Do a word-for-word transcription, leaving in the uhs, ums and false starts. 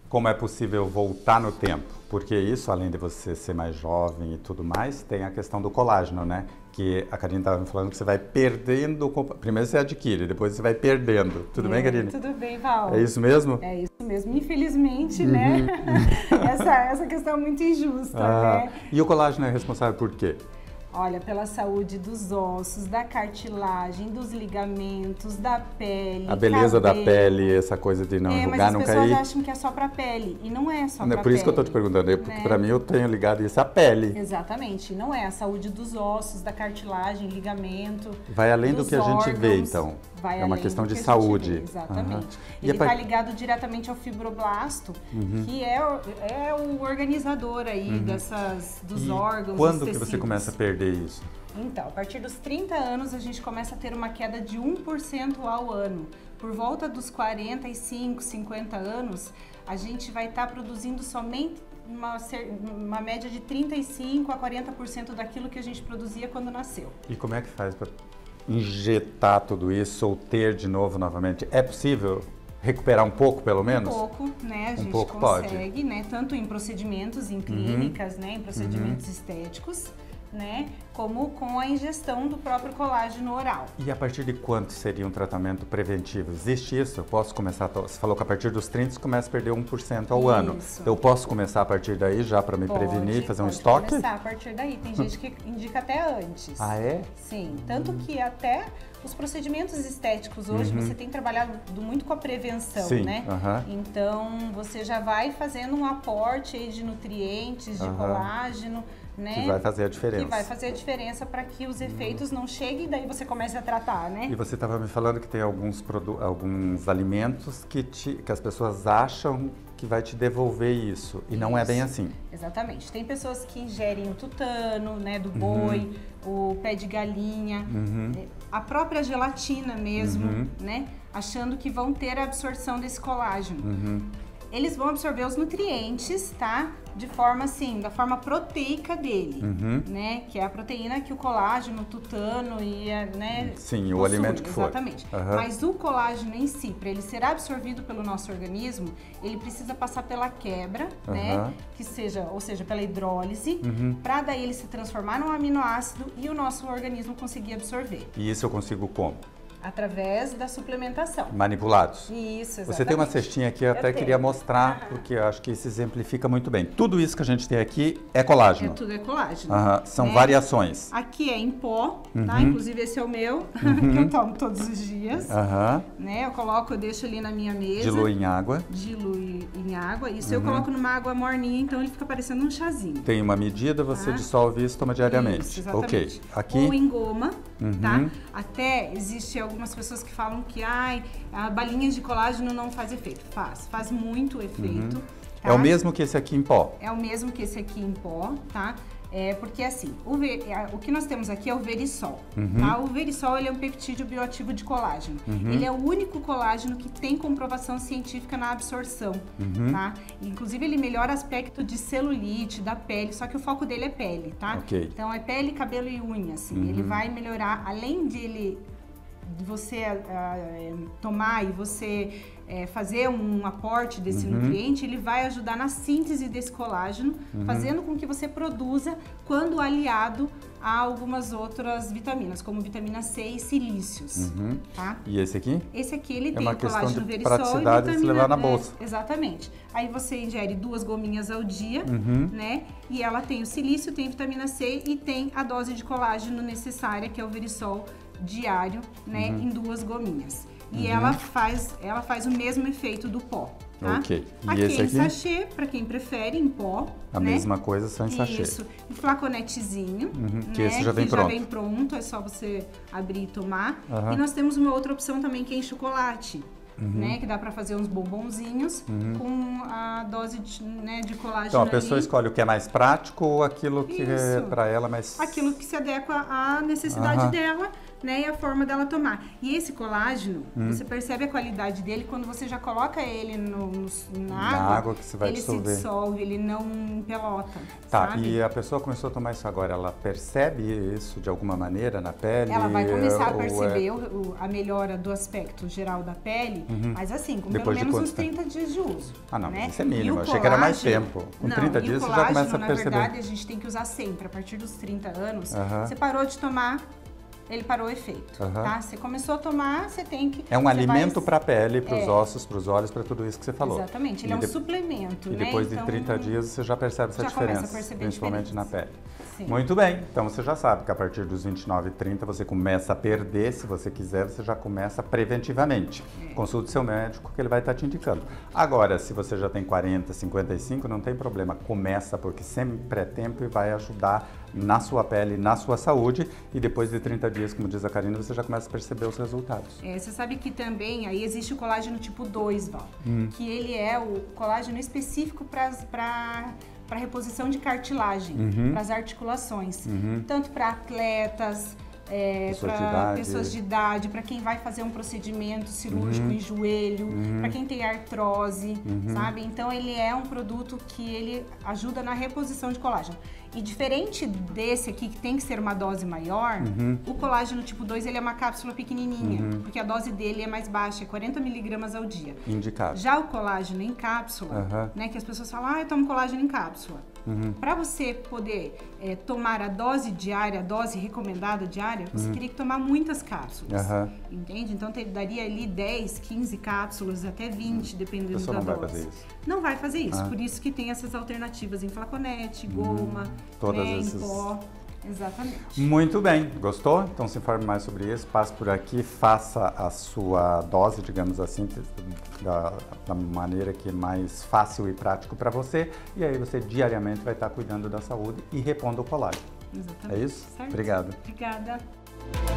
como é possível voltar no tempo? Porque isso, além de você ser mais jovem e tudo mais, tem a questão do colágeno, né? Que a Karine estava me falando que você vai perdendo, primeiro você adquire, depois você vai perdendo. Tudo é, bem, Karine? Tudo bem, Val. É isso mesmo? É isso mesmo. Infelizmente, uhum. né? essa, essa questão é muito injusta, ah, né? E o colágeno é responsável por quê? Olha, pela saúde dos ossos, da cartilagem, dos ligamentos, da pele, a beleza cabelo. da pele, essa coisa de não é, enrugar, não cair. Mas as pessoas acham que é só pra pele, e não é só pra pele. Por isso que eu tô te perguntando, né? Porque pra mim eu tenho ligado isso à pele. Exatamente, não é a saúde dos ossos, da cartilagem, ligamento. Vai além do que a gente órgãos, vê, então. Vai é uma além questão do de que saúde. Vê, exatamente. Uhum. Ele está ligado diretamente ao fibroblasto, uhum. que é, é o organizador aí uhum. dessas, dos e órgãos. Quando que você começa a perder isso? Então, a partir dos trinta anos, a gente começa a ter uma queda de um por cento ao ano. Por volta dos quarenta e cinco, cinquenta anos, a gente vai estar tá produzindo somente uma, uma média de trinta e cinco a quarenta por cento daquilo que a gente produzia quando nasceu. E como é que faz para injetar tudo isso ou ter de novo novamente? É possível recuperar um pouco, pelo menos? Um pouco, né? A um gente pouco consegue, pode. né? Tanto em procedimentos, em clínicas, uhum. né? Em procedimentos uhum. estéticos, né? Como com a ingestão do próprio colágeno oral. E a partir de quanto seria um tratamento preventivo? Existe isso? Eu posso começar, você falou que a partir dos trinta você começa a perder um por cento ao isso. ano. Então eu posso começar a partir daí já para me pode, prevenir, fazer um pode estoque? Pode começar a partir daí. Tem gente que indica até antes. Ah, é? Sim, tanto que até os procedimentos estéticos hoje uhum. você tem trabalhado muito com a prevenção, Sim, né? Uh-huh. Então você já vai fazendo um aporte aí de nutrientes, de uh-huh. colágeno, né? Que vai fazer a diferença. Que vai fazer a diferença para que os efeitos uhum. não cheguem e daí você comece a tratar, né? E você estava me falando que tem alguns, produ- alguns alimentos que, te, que as pessoas acham que vai te devolver isso. E isso. Não é bem assim. Exatamente. Tem pessoas que ingerem o tutano, né, do boi, uhum. o pé de galinha, uhum. a própria gelatina mesmo, uhum. né? Achando que vão ter a absorção desse colágeno. Uhum. Eles vão absorver os nutrientes, tá? De forma assim, da forma proteica dele, uhum. né? Que é a proteína que o colágeno, o tutano e a, né? Sim, possui, o alimento que for. Exatamente. Uhum. Mas o colágeno em si, para ele ser absorvido pelo nosso organismo, ele precisa passar pela quebra, uhum. né? Que seja, ou seja, pela hidrólise, uhum. para daí ele se transformar num aminoácido e o nosso organismo conseguir absorver. E isso eu consigo como? Através da suplementação. Manipulados. Isso, exatamente. Você tem uma cestinha aqui, eu até eu queria mostrar, uhum. porque eu acho que isso exemplifica muito bem. Tudo isso que a gente tem aqui é colágeno. É tudo é colágeno. Uhum. São né? variações. Aqui é em pó, uhum. tá? Inclusive esse é o meu, uhum. que eu tomo todos os dias. Uhum. Né? Eu coloco, eu deixo ali na minha mesa. Dilui em água. Dilui em água. Isso uhum. eu coloco numa água morninha, então ele fica parecendo um chazinho. Tem uma medida, você tá? dissolve isso e toma diariamente. Isso, exatamente. Ok. Aqui... Ou em goma, uhum. tá? Até existe algumas pessoas que falam que ai, a balinhas de colágeno não faz efeito. Faz, faz muito efeito. Uhum. Tá? É o mesmo que esse aqui em pó? É o mesmo que esse aqui em pó, tá? É porque assim, o, ver, o que nós temos aqui é o verisol, uhum. tá? O verisol, ele é um peptídeo bioativo de colágeno. Uhum. Ele é o único colágeno que tem comprovação científica na absorção, uhum. tá? Inclusive, ele melhora o aspecto de celulite, da pele, só que o foco dele é pele, tá? Okay. Então, é pele, cabelo e unha, assim. Uhum. Ele vai melhorar, além de ele... de você uh, tomar e você uh, fazer um aporte desse uhum. nutriente, ele vai ajudar na síntese desse colágeno, uhum. fazendo com que você produza quando aliado a algumas outras vitaminas, como vitamina C e silícios. Uhum. Tá? E esse aqui? Esse aqui ele é tem uma o colágeno verisol praticidade e vitamina... de se levar na bolsa. É, exatamente. Aí você ingere duas gominhas ao dia, uhum. né? E ela tem o silício, tem vitamina C e tem a dose de colágeno necessária, que é o verisol diário, né, uhum. em duas gominhas. E uhum. ela faz, ela faz o mesmo efeito do pó, tá? Ok. E aqui esse em aqui? sachê, para quem prefere, em pó. A né? mesma coisa, só em sachê. Isso. Um flaconetezinho, uhum. né? Que esse já vem que pronto. já vem pronto, é só você abrir e tomar. Uhum. E nós temos uma outra opção também, que é em chocolate. Uhum. Né, que dá para fazer uns bombonzinhos uhum. com a dose de, né, de colágeno. Então a pessoa ali. escolhe o que é mais prático ou aquilo que Isso. é para ela mais... Aquilo que se adequa à necessidade uhum. dela, né, e a forma dela tomar. E esse colágeno, hum. você percebe a qualidade dele quando você já coloca ele no, no, na, na água, água que você vai ele dissolver. se dissolve, ele não empelota. Tá, sabe? E a pessoa começou a tomar isso agora, ela percebe isso de alguma maneira na pele? Ela vai começar a perceber é... o, a melhora do aspecto geral da pele, uhum. mas assim, com Depois pelo menos uns tempo? trinta dias de uso. Ah, não, né? isso é mínimo, eu achei que era mais tempo. Com não, trinta dias você já começa a perceber. Na verdade, a gente tem que usar sempre, a partir dos trinta anos, uhum. você parou de tomar, ele parou o efeito, uhum. tá? Você começou a tomar, você tem que... É um alimento vai... para a pele, para os é. ossos, para os olhos, para tudo isso que você falou. Exatamente, ele e é um de... suplemento, e né? E depois então, de trinta dias você já percebe essa já diferença, começa a perceber principalmente diferença. na pele. Sim. Muito bem, então você já sabe que a partir dos vinte e nove e trinta você começa a perder, se você quiser, você já começa preventivamente. É. Consulte seu médico que ele vai estar te indicando. Agora, se você já tem quarenta, cinquenta e cinco, não tem problema, começa porque sempre é tempo e vai ajudar na sua pele, na sua saúde, e depois de trinta dias, como diz a Karina, você já começa a perceber os resultados. É, você sabe que também aí existe o colágeno tipo dois, Val, hum. que ele é o colágeno específico para para reposição de cartilagem, uhum. para as articulações, uhum. tanto para atletas, é, para pessoas de idade, para quem vai fazer um procedimento cirúrgico uhum. em joelho, uhum. para quem tem artrose, uhum. sabe? Então ele é um produto que ele ajuda na reposição de colágeno. E diferente desse aqui, que tem que ser uma dose maior, uhum. o colágeno tipo dois ele é uma cápsula pequenininha, uhum. porque a dose dele é mais baixa, é quarenta miligramas ao dia. Indicado. Já o colágeno em cápsula, uhum. né, que as pessoas falam, ah, eu tomo colágeno em cápsula. Uhum. Para você poder é, tomar a dose diária, a dose recomendada diária, você uhum. teria que tomar muitas cápsulas, uhum. entende? Então te, daria ali dez, quinze cápsulas, até vinte, uhum. dependendo da não dose. Vai fazer isso. Não vai fazer isso, uhum. por isso que tem essas alternativas em flaconete, goma, uhum. Todas né, esses... em pó. Exatamente. Muito bem, gostou? Então se informe mais sobre isso, passe por aqui, faça a sua dose, digamos assim, da, da maneira que é mais fácil e prático para você, e aí você diariamente vai estar cuidando da saúde e repondo o colágeno. Exatamente. É isso? Certo. Obrigado. Obrigada.